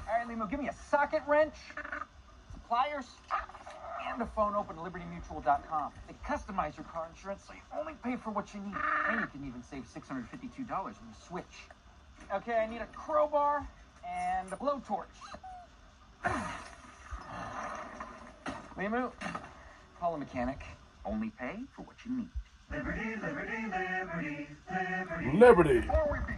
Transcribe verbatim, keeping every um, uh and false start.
All right, Limu, give me a socket wrench, some pliers, and a phone open to liberty mutual dot com. They customize your car insurance so you only pay for what you need. And you can even save six hundred fifty-two dollars when you switch. Okay, I need a crowbar and a blowtorch. Limu, call a mechanic. Only pay for what you need. Liberty, liberty, liberty, liberty. Liberty.